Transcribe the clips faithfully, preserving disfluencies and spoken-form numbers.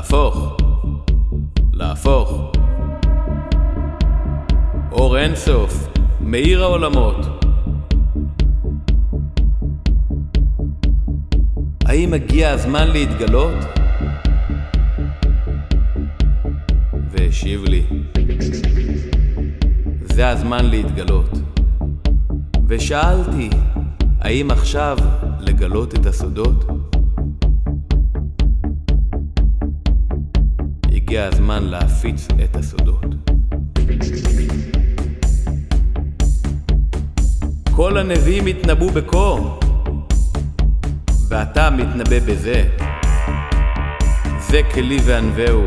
להפוך, להפוך. אור אינסוף, מאיר העולמות. האם הגיע הזמן להתגלות? והשיב לי, זה הזמן להתגלות. ושאלתי, האם עכשיו לגלות את הסודות? הגיע הזמן להפיץ את הסודות. כל הנביאים התנבאו בקור, ואתה מתנבא בזה. זה כלי וענווהו.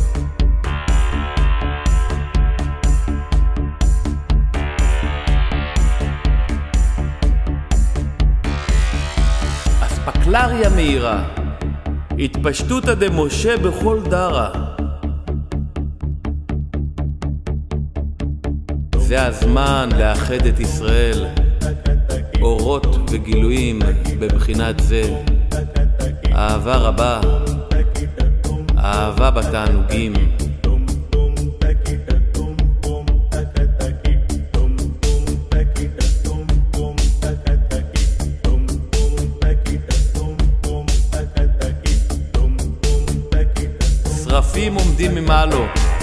אספקלריה מהירה, התפשטותא דמשה בכל דרה. זה הזמן לאחד את ישראל, אורות וגילויים בבחינת זה. אהבה רבה, אהבה בתענוגים. שרפים עומדים ממעלו,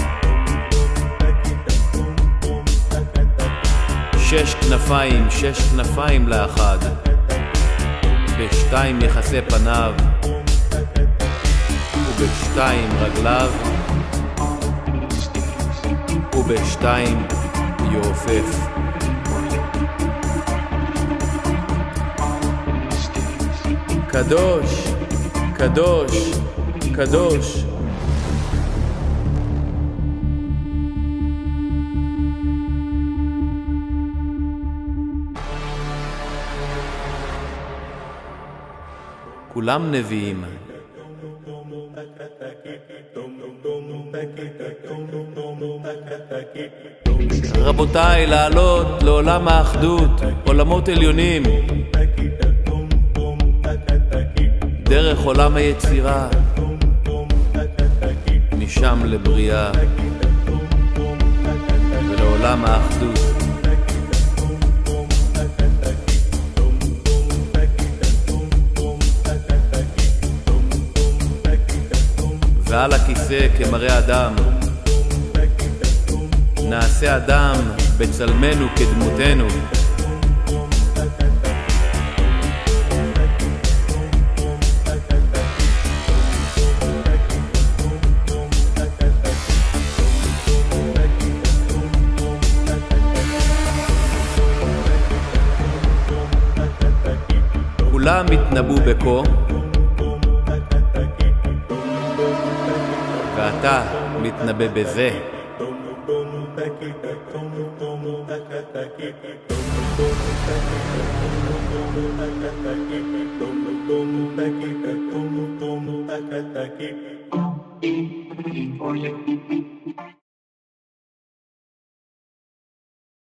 שש כנפיים, שש כנפיים לאחד, בשתיים יחסי פניו, ובשתיים רגליו, ובשתיים יעופף. קדוש, קדוש, קדוש. כולם נביאים. רבותיי, לעלות לעולם האחדות, עולמות עליונים, דרך עולם היצירה, משם לבריאה ולעולם האחדות. ועל הכיסא כמראה אדם, נעשה אדם בצלמנו כדמותנו. כולם התנבאו בקור, ואתה מתנבא בזה. Oye.